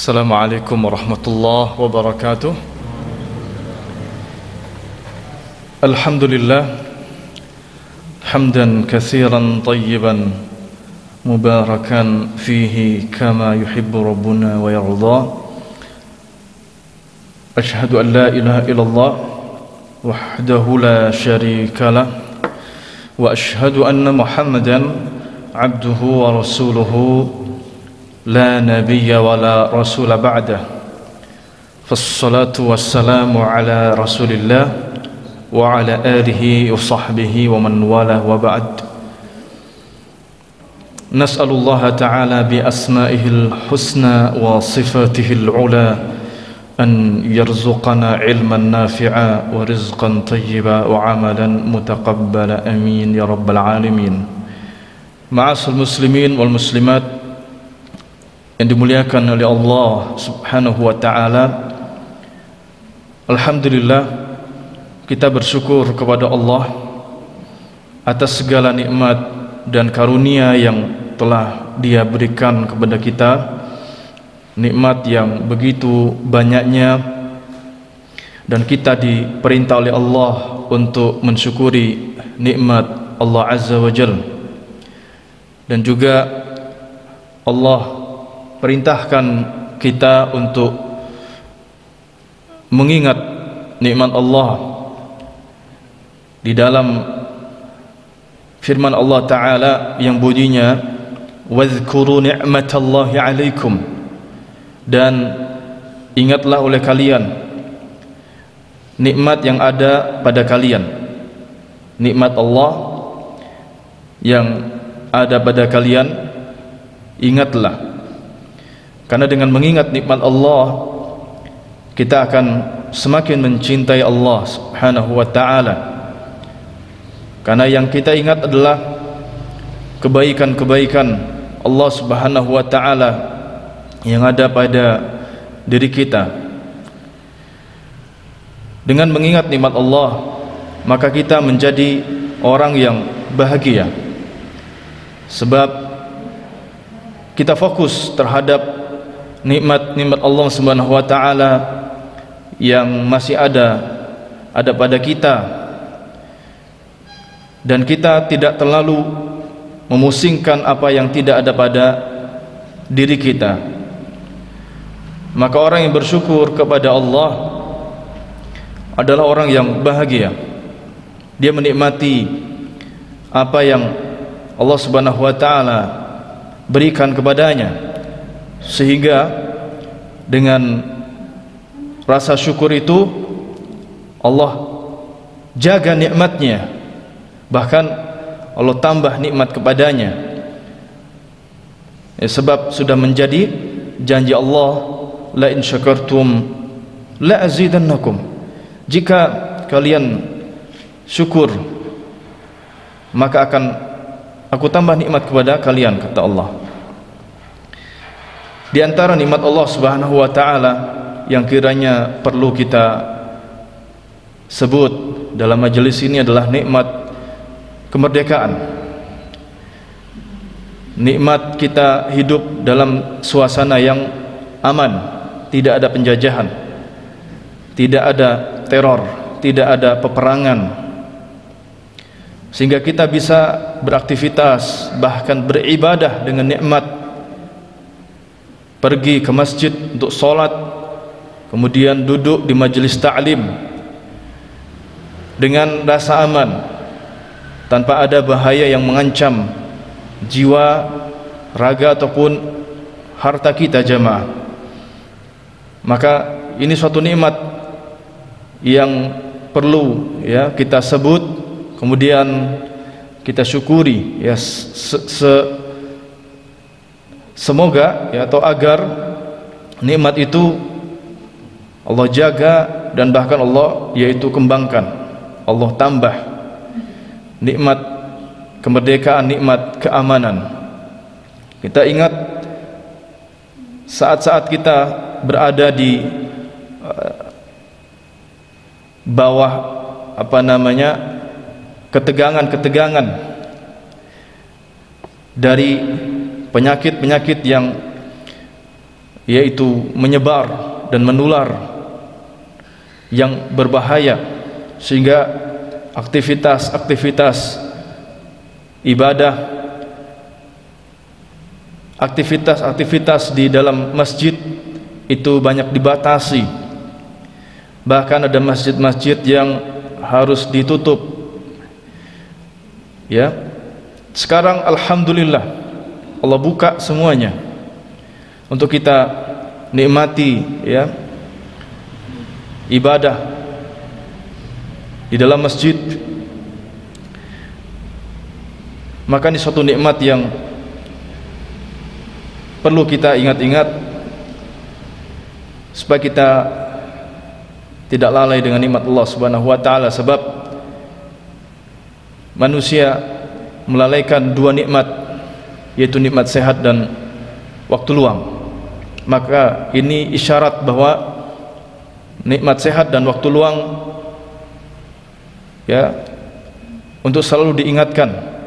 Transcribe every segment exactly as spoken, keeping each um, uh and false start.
Assalamualaikum warahmatullahi wabarakatuh. Alhamdulillah hamdan katsiran tayyiban mubarakan fihi kama yuhibbu rabbuna wa yarda. Ashhadu an la ilaha illallah wahdahu la syarika lah wa ashhadu anna Muhammadan abduhu wa rasuluhu لا نبي ولا رسول بعده فالصلاة والسلام على رسول الله وعلى آله وصحبه ومن والاه وبعد نسأل الله تعالى بأسمائه الحسنى وصفاته العلى أن يرزقنا علما نافعا ورزقا طيبا وعملا متقبلا آمين يا رب العالمين. معاشر المسلمين والمسلمات yang dimuliakan oleh Allah Subhanahu wa taala, alhamdulillah kita bersyukur kepada Allah atas segala nikmat dan karunia yang telah Dia berikan kepada kita, nikmat yang begitu banyaknya, dan kita diperintah oleh Allah untuk mensyukuri nikmat Allah Azza wa Jalla. Dan juga Allah perintahkan kita untuk mengingat nikmat Allah di dalam firman Allah Ta'ala yang bunyinya wadhkuru ni'matallahi alaikum, dan ingatlah oleh kalian nikmat yang ada pada kalian, nikmat Allah yang ada pada kalian, ingatlah. Karena dengan mengingat nikmat Allah, kita akan semakin mencintai Allah Subhanahu wa ta'ala. Karena yang kita ingat adalah kebaikan-kebaikan Allah Subhanahu wa ta'ala yang ada pada diri kita. Dengan mengingat nikmat Allah, maka kita menjadi orang yang bahagia, sebab kita fokus terhadap nikmat-nikmat Allah Subhanahu wa taala yang masih ada ada pada kita, dan kita tidak terlalu memusingkan apa yang tidak ada pada diri kita. Maka orang yang bersyukur kepada Allah adalah orang yang bahagia. Dia menikmati apa yang Allah Subhanahu wa taala berikan kepadanya, sehingga dengan rasa syukur itu Allah jaga nikmatnya, bahkan Allah tambah nikmat kepadanya, ya, sebab sudah menjadi janji Allah, la in syakartum la azidannakum, jika kalian syukur maka akan aku tambah nikmat kepada kalian, kata Allah. Di antara nikmat Allah Subhanahu wa taala yang kiranya perlu kita sebut dalam majelis ini adalah nikmat kemerdekaan. Nikmat kita hidup dalam suasana yang aman, tidak ada penjajahan, tidak ada teror, tidak ada peperangan, sehingga kita bisa beraktivitas, bahkan beribadah dengan nikmat, pergi ke masjid untuk sholat, kemudian duduk di majelis ta'lim dengan rasa aman, tanpa ada bahaya yang mengancam jiwa, raga ataupun harta kita jamaah. Maka ini suatu nikmat yang perlu ya kita sebut, kemudian kita syukuri, ya se, se semoga ya atau agar nikmat itu Allah jaga, dan bahkan Allah yaitu kembangkan, Allah tambah nikmat kemerdekaan, nikmat keamanan. Kita ingat saat-saat kita berada di uh, bawah apa namanya ketegangan-ketegangan dari penyakit-penyakit yang yaitu menyebar dan menular yang berbahaya, sehingga aktivitas-aktivitas ibadah, aktivitas-aktivitas di dalam masjid itu banyak dibatasi. Bahkan ada masjid-masjid yang harus ditutup. Ya, sekarang alhamdulillah Allah buka semuanya untuk kita nikmati, ya, ibadah di dalam masjid. Maka ini suatu nikmat yang perlu kita ingat-ingat supaya kita tidak lalai dengan nikmat Allah Subhanahu wa taala, sebab manusia melalaikan dua nikmat, yaitu nikmat sehat dan waktu luang. Maka ini isyarat bahwa nikmat sehat dan waktu luang, ya, untuk selalu diingatkan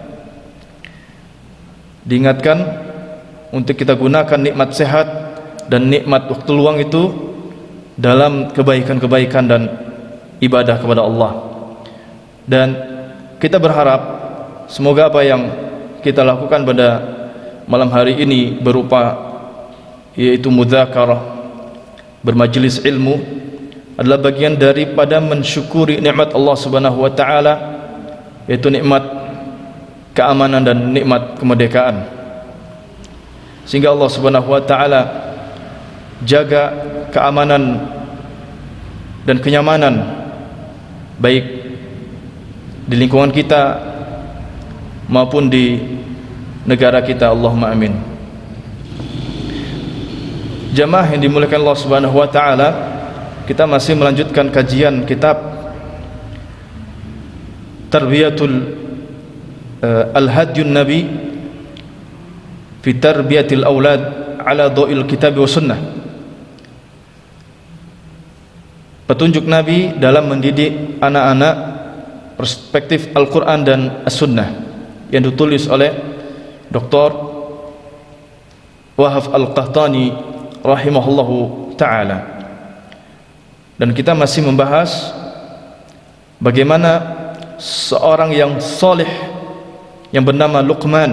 diingatkan untuk kita gunakan nikmat sehat dan nikmat waktu luang itu dalam kebaikan-kebaikan dan ibadah kepada Allah. Dan kita berharap semoga apa yang kita lakukan pada malam hari ini berupa yaitu mudzakarah, bermajelis ilmu, adalah bagian daripada mensyukuri nikmat Allah Subhanahu wa taala, yaitu nikmat keamanan dan nikmat kemerdekaan. Sehingga Allah Subhanahu wa taala jaga keamanan dan kenyamanan baik di lingkungan kita maupun di negara kita. Allahumma amin. Jamaah yang dimuliakan Allah Subhanahu wa taala, kita masih melanjutkan kajian kitab Tarbiyatul uh, Al-Hadyun Nabi fi Tarbiyatil Aulad ala Dha'il Kitab wa Sunnah. Petunjuk Nabi dalam mendidik anak-anak perspektif Al-Quran dan As-Sunnah, yang ditulis oleh Doktor Wahab Al-Qahtani rahimahullahu ta'ala. Dan kita masih membahas bagaimana seorang yang soleh yang bernama Luqman,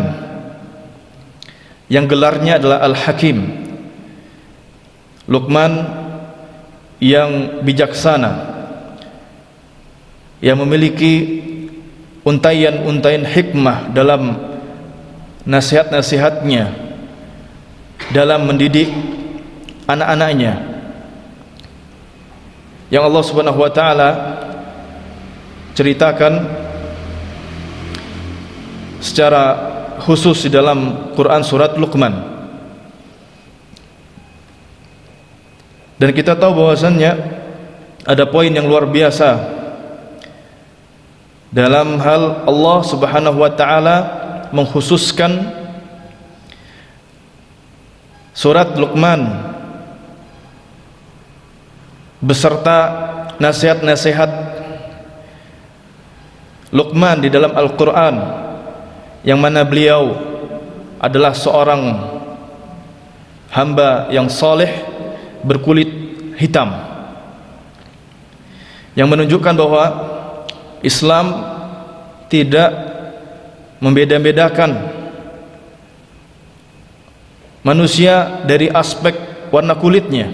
yang gelarnya adalah Al-Hakim, Luqman yang bijaksana, yang memiliki untaian-untaian hikmah dalam nasihat-nasihatnya dalam mendidik anak-anaknya, yang Allah Subhanahu wa taala ceritakan secara khusus di dalam Quran surat Luqman. Dan kita tahu bahwasannya ada poin yang luar biasa dalam hal Allah Subhanahu wa taala mengkhususkan surat Luqman beserta nasihat-nasihat Luqman di dalam Al-Quran, yang mana beliau adalah seorang hamba yang soleh berkulit hitam, yang menunjukkan bahwa Islam tidak membeda-bedakan manusia dari aspek warna kulitnya,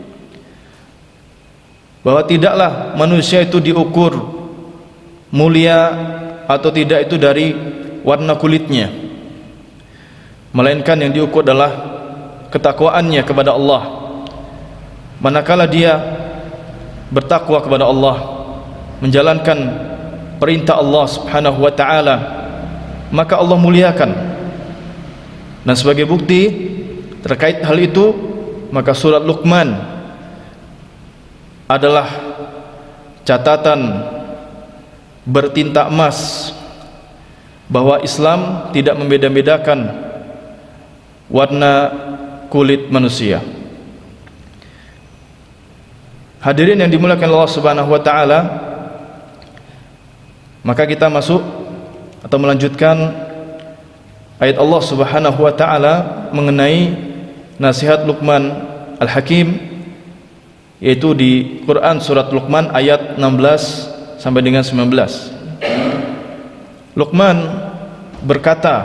bahwa tidaklah manusia itu diukur mulia atau tidak itu dari warna kulitnya, melainkan yang diukur adalah ketakwaannya kepada Allah. Manakala dia bertakwa kepada Allah, menjalankan perintah Allah Subhanahu wa taala, maka Allah muliakan. Dan sebagai bukti terkait hal itu, maka surat Luqman adalah catatan bertinta emas bahwa Islam tidak membeda-bedakan warna kulit manusia. Hadirin yang dimuliakan Allah Subhanahu wa taala, maka kita masuk atau melanjutkan ayat Allah Subhanahu wa taala mengenai nasihat Luqman Al-Hakim, yaitu di Quran surat Luqman ayat enam belas sampai dengan sembilan belas. Luqman berkata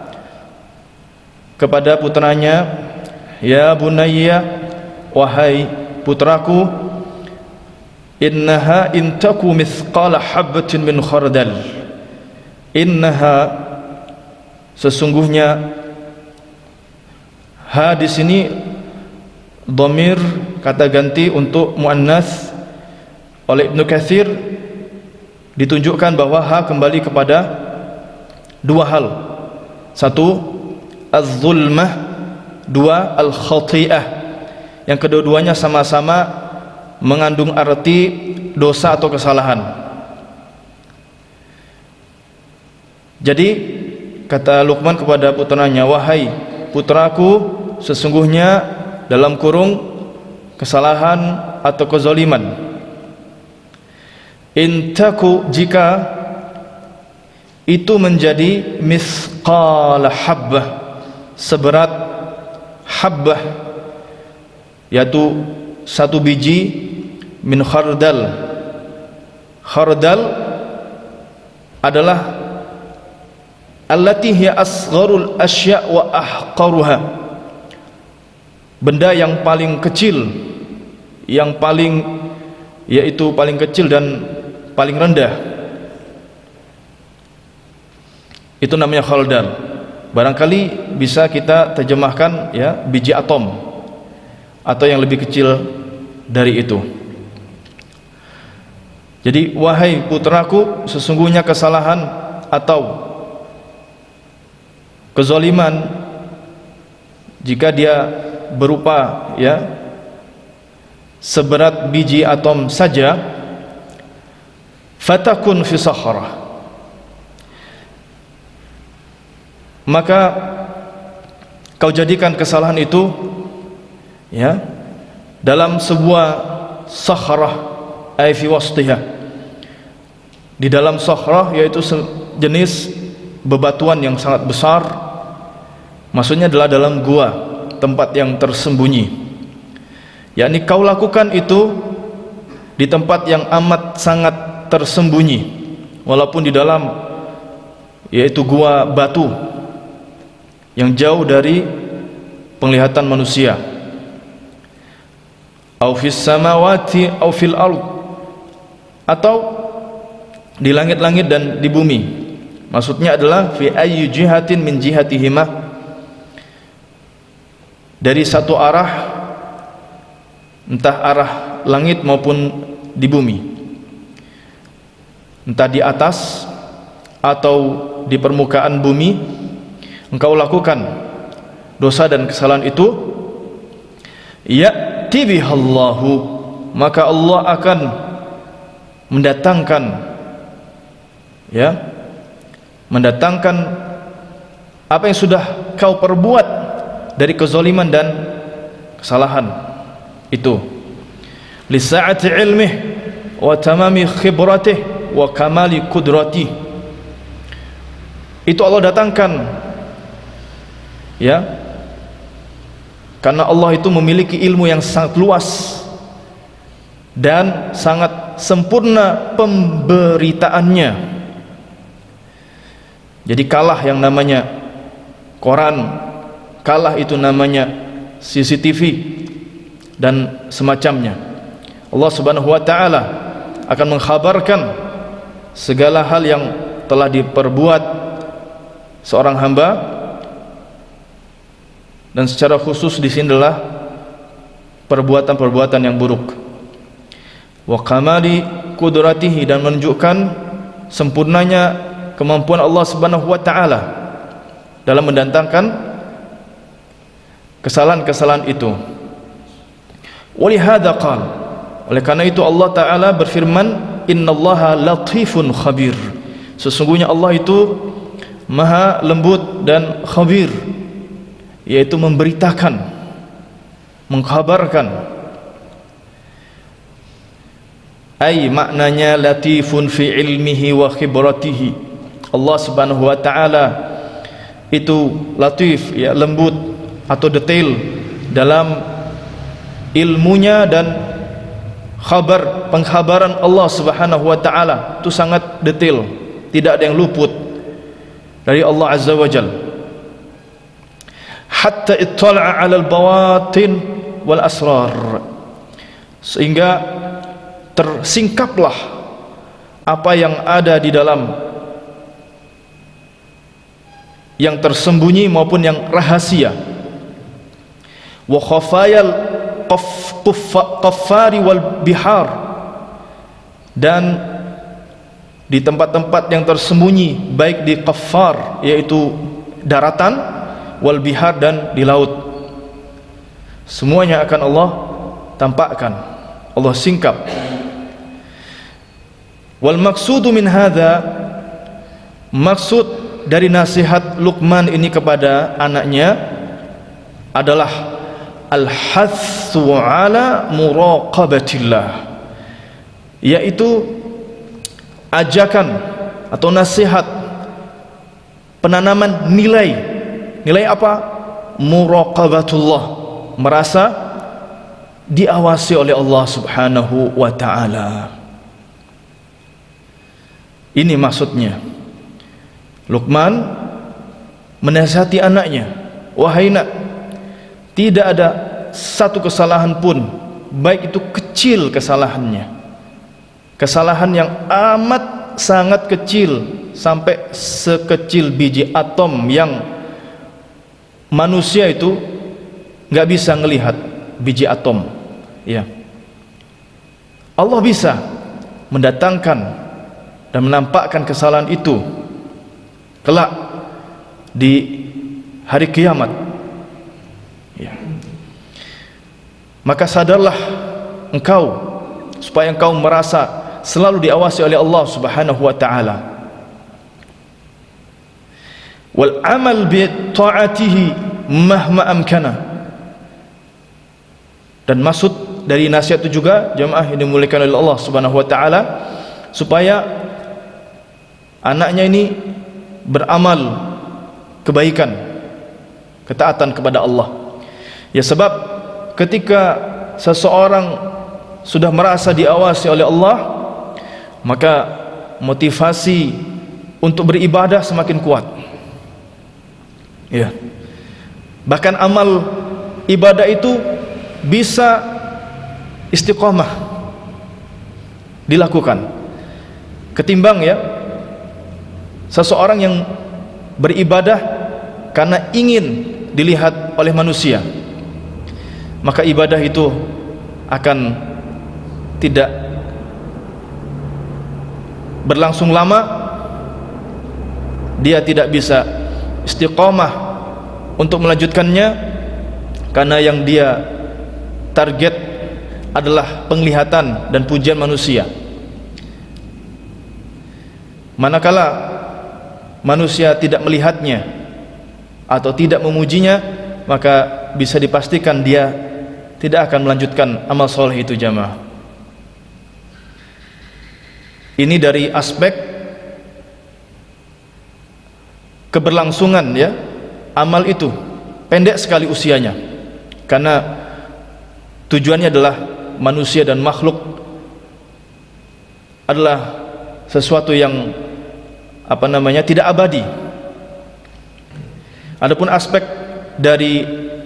kepada putranya, "Ya bunayya, wahai putraku, innaha in taku mithqala habbatin min khardal." Innaha, sesungguhnya, ha di sini dhamir kata ganti untuk muannas. Oleh Ibnu Katsir ditunjukkan bahwa ha kembali kepada dua hal. Satu, az-zulmah, dua, al-khati'ah. Yang kedua-duanya sama-sama mengandung arti dosa atau kesalahan. Jadi kata Luqman kepada putranya, "Wahai putraku, sesungguhnya dalam kurung kesalahan atau kezaliman, intaku, jika itu menjadi mithqala habbah, seberat habbah, yaitu satu biji, min khardal. Khardal adalah allati hiya asgharul asya' wa ahqaruha, benda yang paling kecil, yang paling, yaitu paling kecil dan paling rendah, itu namanya khardal. Barangkali bisa kita terjemahkan ya biji atom atau yang lebih kecil dari itu. Jadi, wahai putraku, sesungguhnya kesalahan atau kezaliman, jika dia berupa ya seberat biji atom saja, fatakun fi sakhrah, maka kau jadikan kesalahan itu ya dalam sebuah sakhrah, ay fi wastiha, di dalam sakhrah, yaitu jenis bebatuan yang sangat besar. Maksudnya adalah dalam gua, tempat yang tersembunyi. Yakni kau lakukan itu di tempat yang amat sangat tersembunyi, walaupun di dalam, yaitu gua batu yang jauh dari penglihatan manusia. Au fis samawati au fil ard, atau di langit-langit dan di bumi. Maksudnya adalah fi ayyi jihatin min jihatihima, dari satu arah, entah arah langit maupun di bumi, entah di atas atau di permukaan bumi, engkau lakukan dosa dan kesalahan itu, ya'ti bihallahu, maka Allah akan mendatangkan ya mendatangkan apa yang sudah kau perbuat dari kezaliman dan kesalahan itu, li sa'ati ilmih wa tamami khibratih wa kamali qudrati. Itu Allah datangkan ya, karena Allah itu memiliki ilmu yang sangat luas dan sangat sempurna pemberitaannya. Jadi kalah yang namanya koran, kalah itu namanya C C T V dan semacamnya. Allah Subhanahu wa taala akan mengkhabarkan segala hal yang telah diperbuat seorang hamba, dan secara khusus di sini adalah perbuatan-perbuatan yang buruk. Wa kamali qudratihi, dan menunjukkan sempurnanya kemampuan Allah Subhanahu wa taala dalam mendatangkan kesalahan-kesalahan itu. Walihada qala, oleh karena itu Allah taala berfirman, innallaha latifun khabir, sesungguhnya Allah itu maha lembut dan khabir, yaitu memberitakan, mengkhabarkan. Ay maknanya latifun fi ilmihi wa khibratihi, Allah Subhanahu wa taala itu latif, ya lembut atau detail dalam ilmunya dan khabar, pengkhabaran Allah Subhanahu wa taala itu sangat detail, tidak ada yang luput dari Allah Azza wa Jalla. Hatta ittala'a 'ala al-bawatin wal asrar, sehingga tersingkaplah apa yang ada di dalam, yang tersembunyi maupun yang rahasia. Wa khafayal qaffari wal bihar, dan di tempat-tempat yang tersembunyi, baik di qaffar yaitu daratan, wal bihar dan di laut, semuanya akan Allah tampakkan, Allah singkap. Wal maqsudu min hadza, maksud dari nasihat Luqman ini kepada anaknya adalah al-hathu ala muraqabatillah, yaitu ajakan atau nasihat penanaman nilai, nilai apa? Muraqabatullah, merasa diawasi oleh Allah Subhanahu wa ta'ala. Ini maksudnya Luqman menasihati anaknya, wahai nak, tidak ada satu kesalahan pun, baik itu kecil kesalahannya, kesalahan yang amat sangat kecil, sampai sekecil biji atom yang manusia itu nggak bisa ngelihat biji atom, ya. Allah bisa mendatangkan dan menampakkan kesalahan itu kelak di hari kiamat, ya. Maka sadarlah engkau, supaya engkau merasa selalu diawasi oleh Allah Subhanahu wa ta'ala. Wal amal bi ta'atihi mahma amkana, dan maksud dari nasihat itu juga jemaah yang dimuliakan oleh Allah Subhanahu wa ta'ala, supaya anaknya ini beramal kebaikan, ketaatan kepada Allah. Ya, sebab ketika seseorang sudah merasa diawasi oleh Allah, maka motivasi untuk beribadah semakin kuat, ya. Bahkan amal ibadah itu bisa istiqomah dilakukan, ketimbang, ya, seseorang yang beribadah karena ingin dilihat oleh manusia, maka ibadah itu akan tidak berlangsung lama, dia tidak bisa istiqomah untuk melanjutkannya, karena yang dia target adalah penglihatan dan pujian manusia. Manakala manusia tidak melihatnya atau tidak memujinya, maka bisa dipastikan dia tidak akan melanjutkan amal soleh itu, jamaah. Ini dari aspek keberlangsungan, ya, amal itu pendek sekali usianya, karena tujuannya adalah manusia dan makhluk adalah sesuatu yang apa namanya tidak abadi. Adapun aspek dari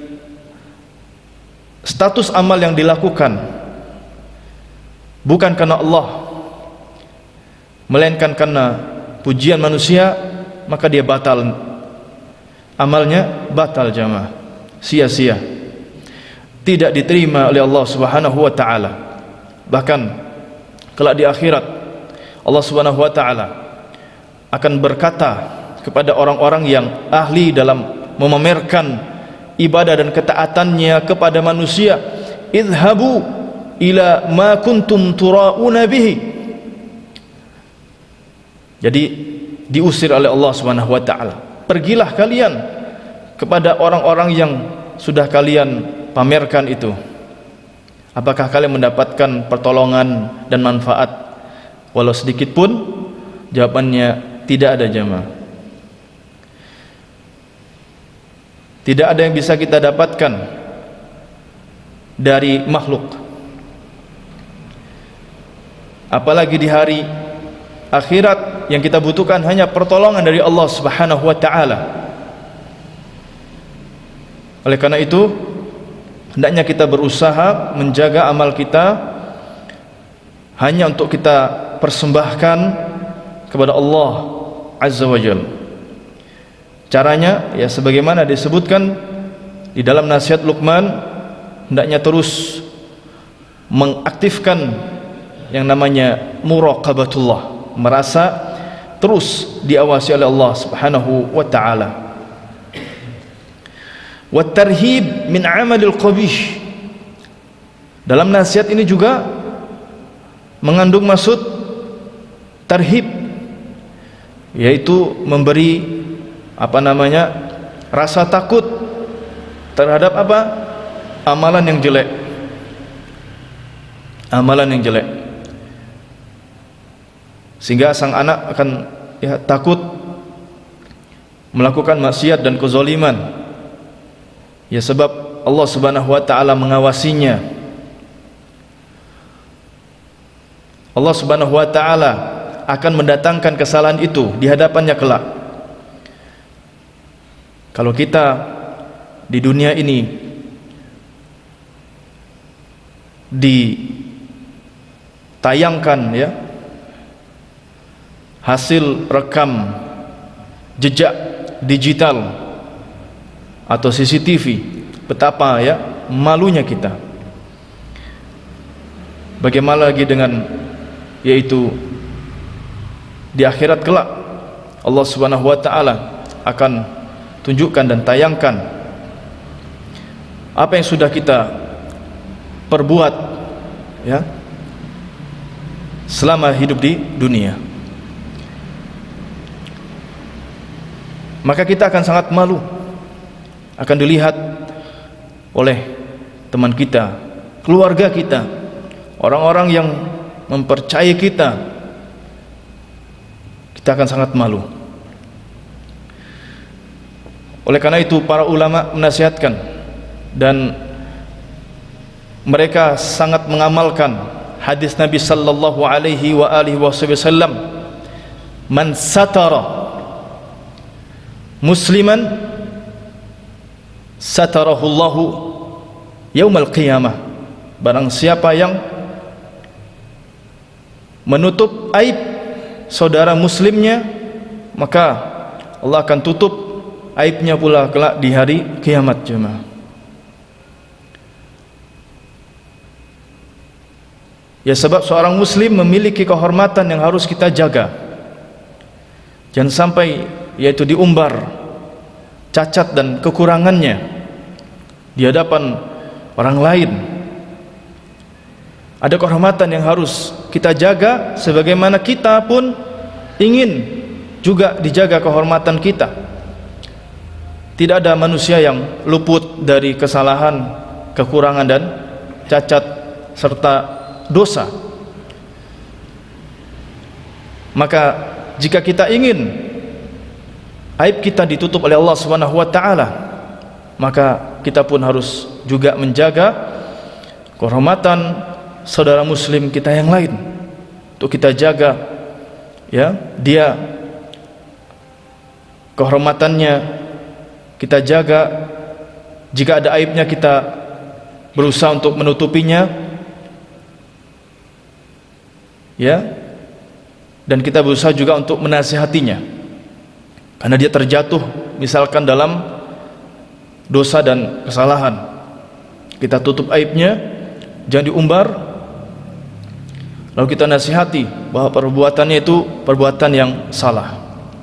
status amal yang dilakukan bukan karena Allah, melainkan karena pujian manusia, maka dia batal, amalnya batal, jamaah, sia-sia, tidak diterima oleh Allah Subhanahu wa ta'ala. Bahkan kelak di akhirat Allah Subhanahu wa ta'ala akan berkata kepada orang-orang yang ahli dalam memamerkan ibadah dan ketaatannya kepada manusia, idhabu ila ma kuntum tura'una bihi. Jadi diusir oleh Allah Subhanahu wa ta'ala, pergilah kalian kepada orang-orang yang sudah kalian pamerkan itu. Apakah kalian mendapatkan pertolongan dan manfaat walau sedikit pun? Jawabannya tidak ada, jamaah. Tidak ada yang bisa kita dapatkan dari makhluk. Apalagi di hari akhirat yang kita butuhkan hanya pertolongan dari Allah Subhanahu wa taala. Oleh karena itu, hendaknya kita berusaha menjaga amal kita hanya untuk kita persembahkan kepada Allah Azza wa Jalla. Caranya ya sebagaimana disebutkan di dalam nasihat Luqman, hendaknya terus mengaktifkan yang namanya muraqabatullah, merasa terus diawasi oleh Allah Subhanahu wa taala. Wa tarhib min amalil qabih. Dalam nasihat ini juga mengandung maksud tarhib, yaitu memberi apa namanya rasa takut terhadap apa? Amalan yang jelek. Amalan yang jelek. Sehingga sang anak akan ya, takut melakukan maksiat dan kezaliman, ya sebab Allah Subhanahu wa taala mengawasinya. Allah Subhanahu wa taala akan mendatangkan kesalahan itu di hadapannya kelak. Kalau kita di dunia ini ditayangkan ya hasil rekam jejak digital atau C C T V, betapa ya malunya kita. Bagaimana lagi dengan yaitu di akhirat kelak Allah Subhanahu wa taala akan tunjukkan dan tayangkan apa yang sudah kita perbuat ya selama hidup di dunia. Maka kita akan sangat malu, akan dilihat oleh teman kita, keluarga kita, orang-orang yang mempercayai kita. Kita akan sangat malu. Oleh karena itu para ulama menasihatkan dan mereka sangat mengamalkan hadis Nabi sallallahu alaihi wa alihi wasallam, man satara musliman satarahullahu yaumal qiyamah. Barang siapa yang menutup aib saudara muslimnya, maka Allah akan tutup aibnya pula kelak di hari kiamat. Jemaah, ya sebab seorang muslim memiliki kehormatan yang harus kita jaga. Jangan sampai yaitu diumbar cacat dan kekurangannya di hadapan orang lain. Ada kehormatan yang harus kita jaga, sebagaimana kita pun ingin juga dijaga kehormatan kita. Tidak ada manusia yang luput dari kesalahan, kekurangan dan cacat serta dosa. Maka jika kita ingin aib kita ditutup oleh Allah Subhanahu wa taala, maka kita pun harus juga menjaga kehormatan saudara muslim kita yang lain. Untuk kita jaga ya, dia kehormatannya kita jaga. Jika ada aibnya kita berusaha untuk menutupinya ya, dan kita berusaha juga untuk menasihatinya. Karena dia terjatuh misalkan dalam dosa dan kesalahan, kita tutup aibnya, jangan diumbar, lalu kita nasihati bahwa perbuatannya itu perbuatan yang salah.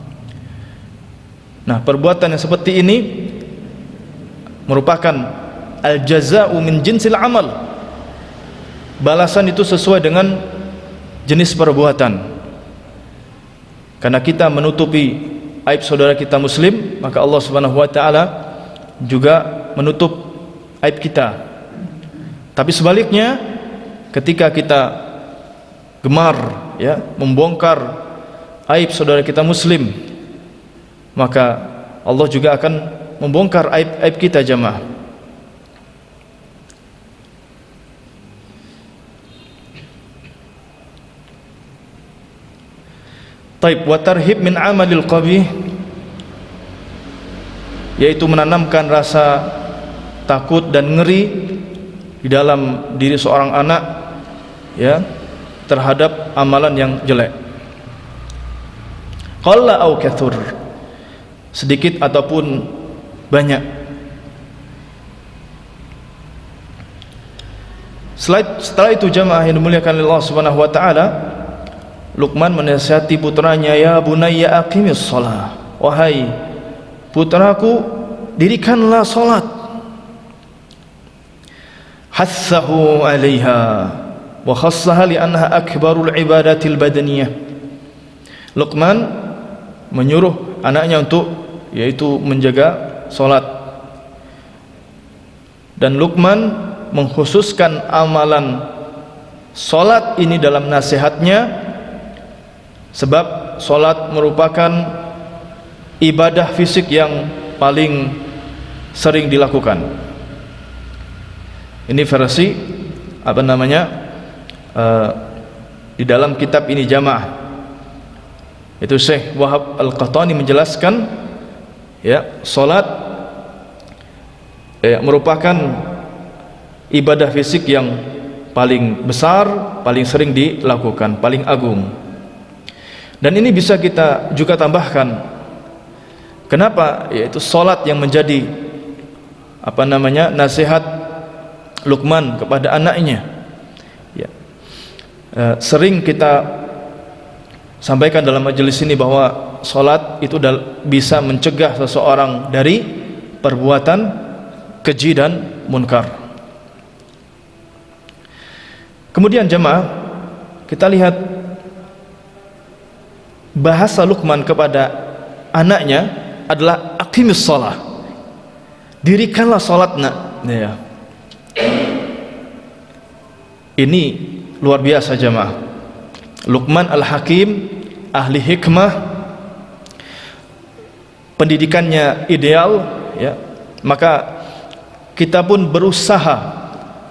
Nah, perbuatan yang seperti ini merupakan al-jaza'u min jinsil amal. Balasan itu sesuai dengan jenis perbuatan. Karena kita menutupi aib saudara kita muslim, maka Allah Subhanahu wa taala juga menutup aib kita. Tapi sebaliknya, ketika kita gemar ya membongkar aib saudara kita muslim, maka Allah juga akan membongkar aib-aib kita. Jamaah, Taib wa tarhib min amalil qabih, yaitu menanamkan rasa takut dan ngeri di dalam diri seorang anak, ya, terhadap amalan yang jelek. Qalla au kathur, sedikit ataupun banyak. Setelah itu jamaah yang dimuliakan Allah Subhanahu wa taala, Luqman menasihati putranya, ya bunayya aqimis shalah, wahai putraku, dirikanlah salat. Hassahu 'alaiha wa khassaha li annaha akbarul ibadatil badaniyah. Luqman menyuruh anaknya untuk yaitu menjaga salat, dan Luqman mengkhususkan amalan salat ini dalam nasihatnya, sebab salat merupakan ibadah fisik yang paling sering dilakukan. Ini versi apa namanya uh, di dalam kitab ini jamaah, itu Syekh Wahab Al-Qahtani menjelaskan, ya, salat ya, merupakan ibadah fisik yang paling besar, paling sering dilakukan, paling agung. Dan ini bisa kita juga tambahkan, kenapa? Yaitu salat yang menjadi apa namanya nasihat Luqman kepada anaknya, ya. E, sering kita sampaikan dalam majelis ini bahwa salat itu bisa mencegah seseorang dari perbuatan keji dan munkar. Kemudian jemaah, kita lihat bahasa Luqman kepada anaknya adalah aqimis shalah, dirikanlah salat nak, ya. Ini luar biasa jemaah. Luqman Al-Hakim, ahli hikmah, pendidikannya ideal, ya. Maka kita pun berusaha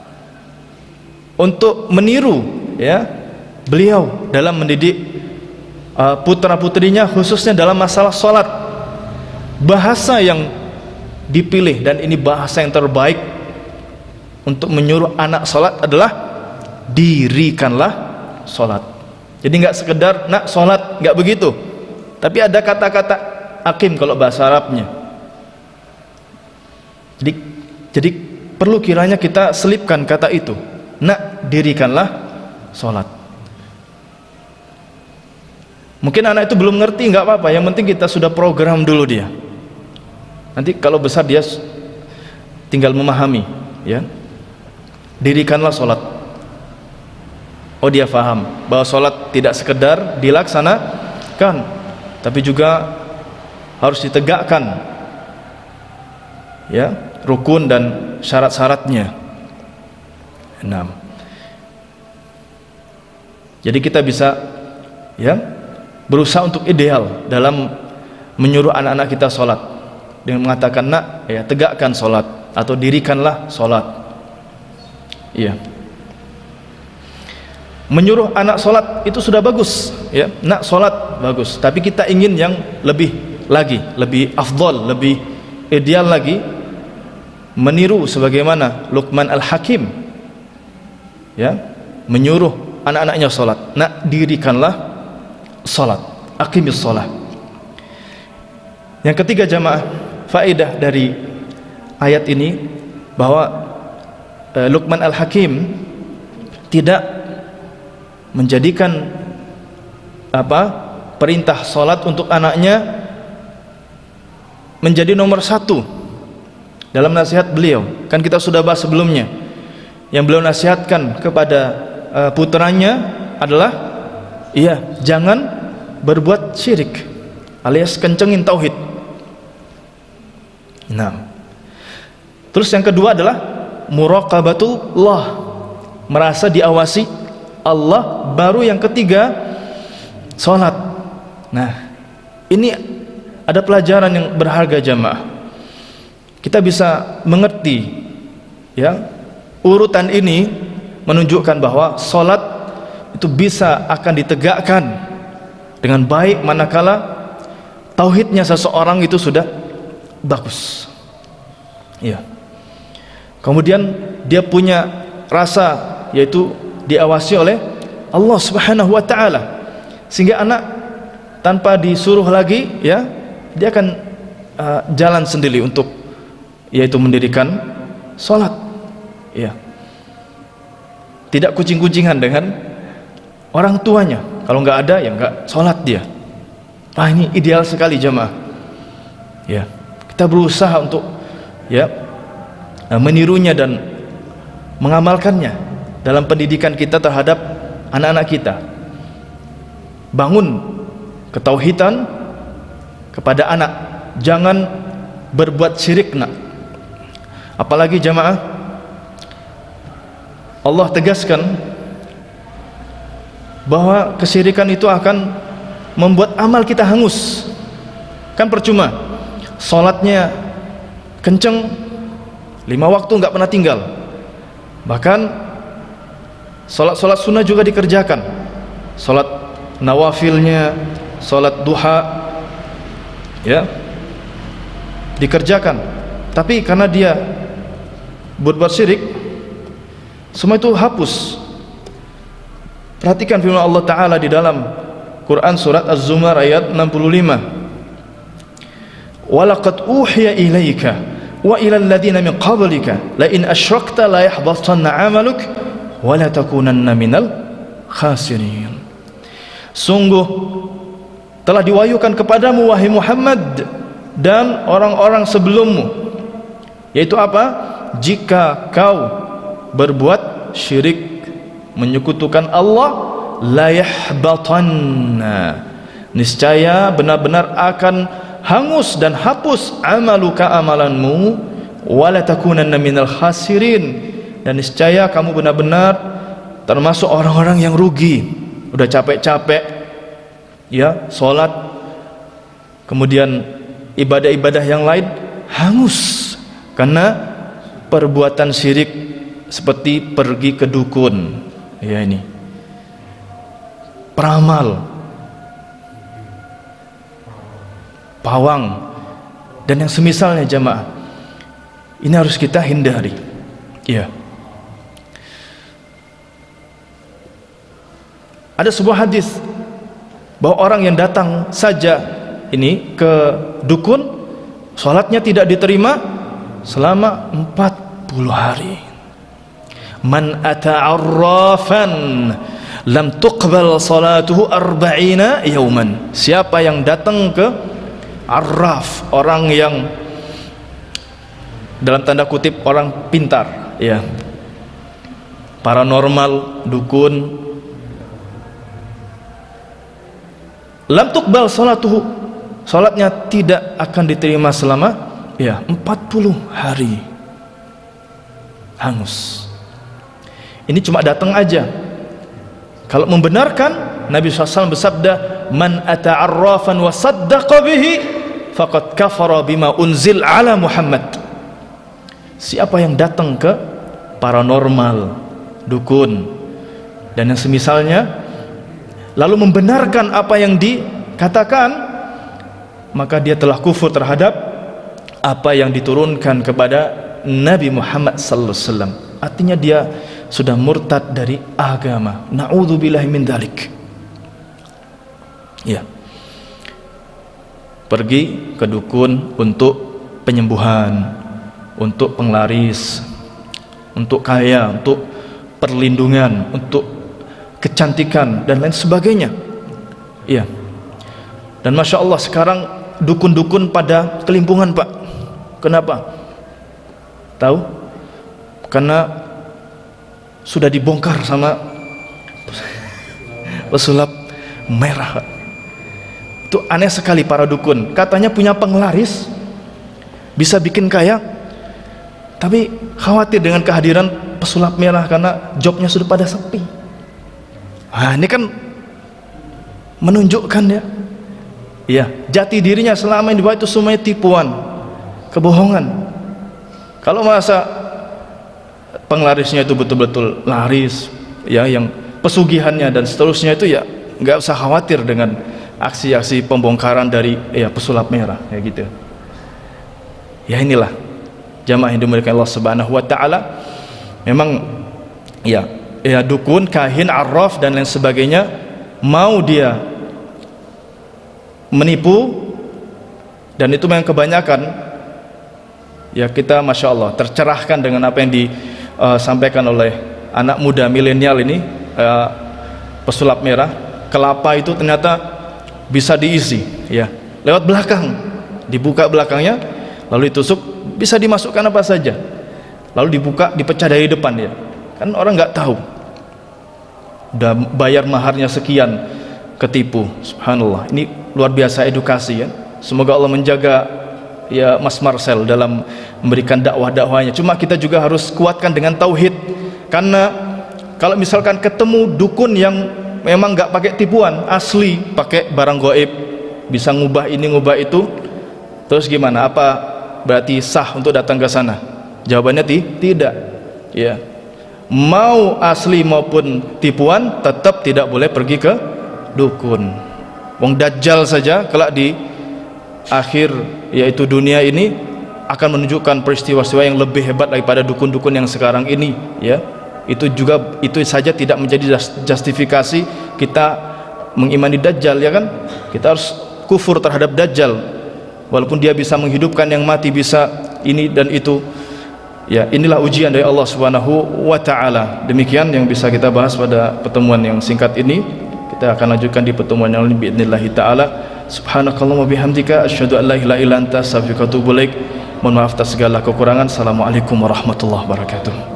untuk meniru, ya, beliau dalam mendidik uh, putra-putrinya, khususnya dalam masalah salat. Bahasa yang dipilih, dan ini bahasa yang terbaik untuk menyuruh anak salat adalah dirikanlah salat. Jadi nggak sekedar nak salat, nggak begitu, tapi ada kata-kata akim kalau bahasa Arabnya. Jadi, jadi perlu kiranya kita selipkan kata itu, nak dirikanlah salat. Mungkin anak itu belum ngerti, nggak apa-apa, yang penting kita sudah program dulu dia. Nanti kalau besar dia tinggal memahami, ya. Dirikanlah salat. Oh, dia faham bahwa salat tidak sekedar dilaksanakan, tapi juga harus ditegakkan, ya, rukun dan syarat-syaratnya. Enam. Jadi kita bisa, ya, berusaha untuk ideal dalam menyuruh anak-anak kita salat dengan mengatakan, nak, ya, tegakkan salat atau dirikanlah salat. Iya. Menyuruh anak salat itu sudah bagus, ya. Nak salat bagus, tapi kita ingin yang lebih lagi, lebih afdal, lebih ideal lagi, meniru sebagaimana Luqman Al-Hakim, ya, menyuruh anak-anaknya salat. Nak dirikanlah salat, aqimis shalah. Yang ketiga jamaah, faedah dari ayat ini bahwa uh, Luqman Al-Hakim tidak menjadikan apa perintah salat untuk anaknya menjadi nomor satu dalam nasihat beliau. Kan kita sudah bahas sebelumnya, yang beliau nasihatkan kepada uh, putranya adalah, iya, jangan berbuat syirik, alias kencengin tauhid. Nah, terus yang kedua adalah muraqabatullah, merasa diawasi Allah. Baru yang ketiga salat. Nah, ini ada pelajaran yang berharga jamaah. Kita bisa mengerti, ya, urutan ini menunjukkan bahwa salat itu bisa akan ditegakkan dengan baik manakala tauhidnya seseorang itu sudah bagus. Ya. Kemudian dia punya rasa, yaitu diawasi oleh Allah Subhanahu wa taala, sehingga anak tanpa disuruh lagi, ya, dia akan uh, jalan sendiri untuk, yaitu mendirikan salat. Ya. Tidak kucing-kucingan dengan orang tuanya. Kalau nggak ada, ya nggak salat dia. Ah, ini ideal sekali jemaah. Ya, kita berusaha untuk, ya, menirunya dan mengamalkannya dalam pendidikan kita terhadap anak-anak kita. Bangun ketauhidan kepada anak, jangan berbuat syirik, nak. Apalagi jemaah, Allah tegaskan bahwa kesyirikan itu akan membuat amal kita hangus. Kan percuma salatnya kenceng, lima waktu nggak pernah tinggal, bahkan salat-salat sunnah juga dikerjakan, salat nawafilnya, salat duha, ya, dikerjakan, tapi karena dia berbuat syirik, semua itu hapus. Perhatikan firman Allah Ta'ala di dalam Quran surat Az-Zumar ayat enam puluh lima. Walaqad uhiya ilaika wa ilal ladina min qablika la in asyrakta la yahbatanna 'amaluk wa la takunanna minal khasirin. Sungguh telah diwahyukan kepadamu wahai Muhammad dan orang-orang sebelummu, yaitu apa? Jika kau berbuat syirik, menyekutukan Allah, la yahbatanna, niscaya benar-benar akan hangus dan hapus amaluka, amalanmu, wala takunanna minal khasirin, dan niscaya kamu benar-benar termasuk orang-orang yang rugi. Udah capek-capek, ya, sholat, kemudian ibadah-ibadah yang lain hangus karena perbuatan syirik, seperti pergi ke dukun, ya, ini peramal, pawang, dan yang semisalnya jamaah. Ini harus kita hindari, ya. Ada sebuah hadis bahwa orang yang datang saja ini ke dukun, sholatnya tidak diterima selama empat puluh hari. Man ata'arrafan lam tuqbal salatuhu arba'ina yauman. Siapa yang datang ke arraf, orang yang dalam tanda kutip orang pintar, ya, paranormal, dukun, lam tuqbal salatuhu, salatnya tidak akan diterima selama, ya, empat puluh hari, hangus. Ini cuma datang aja. Kalau membenarkan, Nabi shallallahu alaihi wasallam bersabda, man ata'arrafan wa saddaqa bihi faqad kafara bima unzil ala Muhammad. Siapa yang datang ke paranormal, dukun, dan yang semisalnya, lalu membenarkan apa yang dikatakan, maka dia telah kufur terhadap apa yang diturunkan kepada Nabi Muhammad sallallahu alaihi wasallam. Artinya dia sudah murtad dari agama. Na'udzubillahi min dzalik. Ya. Pergi ke dukun untuk penyembuhan, untuk penglaris, untuk kaya, untuk perlindungan, untuk kecantikan dan lain sebagainya. Iya. Dan masya Allah sekarang dukun-dukun pada kelimpungan, Pak. Kenapa? Tahu? Karena sudah dibongkar sama pesulap merah. Itu aneh sekali para dukun. Katanya punya penglaris, bisa bikin kaya, tapi khawatir dengan kehadiran pesulap merah karena jobnya sudah pada sepi. Nah, ini kan menunjukkan, ya, ya, jati dirinya selama ini itu semuanya tipuan, kebohongan. Kalau masa penglarisnya itu betul-betul laris, ya, yang pesugihannya dan seterusnya itu, ya, nggak usah khawatir dengan aksi-aksi pembongkaran dari ya pesulap merah kayak gitu. Ya inilah jamaah yang dimuliakan Allah Subhanahu wa taala. Memang ya ya dukun, kahin, arraf dan lain sebagainya mau dia menipu, dan itu memang kebanyakan ya kita Masya Allah tercerahkan dengan apa yang disampaikan oleh anak muda milenial ini. uh, pesulap merah, kelapa itu ternyata bisa diisi ya lewat belakang, dibuka belakangnya lalu ditusuk, bisa dimasukkan apa saja, lalu dibuka, dipecah dari depan ya kan, orang nggak tahu, udah bayar maharnya sekian, ketipu. Subhanallah, ini luar biasa edukasi ya. Semoga Allah menjaga ya Mas Marcel dalam memberikan dakwah-dakwahnya. Cuma kita juga harus kuatkan dengan tauhid, karena kalau misalkan ketemu dukun yang memang nggak pakai tipuan, asli pakai barang gaib, bisa ngubah ini ngubah itu, terus gimana? Apa berarti sah untuk datang ke sana? Jawabannya ti tidak ya. Mau asli maupun tipuan tetap tidak boleh pergi ke dukun. Wong Dajjal saja kelak di akhir yaitu dunia ini akan menunjukkan peristiwa-peristiwa yang lebih hebat daripada dukun-dukun yang sekarang ini ya. Itu juga, itu saja tidak menjadi justifikasi kita mengimani Dajjal ya kan. Kita harus kufur terhadap Dajjal walaupun dia bisa menghidupkan yang mati, bisa ini dan itu ya. Inilah ujian dari Allah Subhanahu wa taala. Demikian yang bisa kita bahas pada pertemuan yang singkat ini. Kita akan lanjutkan di pertemuan yang lain باذنillah taala. Subhanakallahumma bihamdika asyhadu an la ilaha illa anta astaghfiruka wa atubu ilaik. Mohon maaf atas segala kekurangan. Assalamualaikum warahmatullahi wabarakatuh.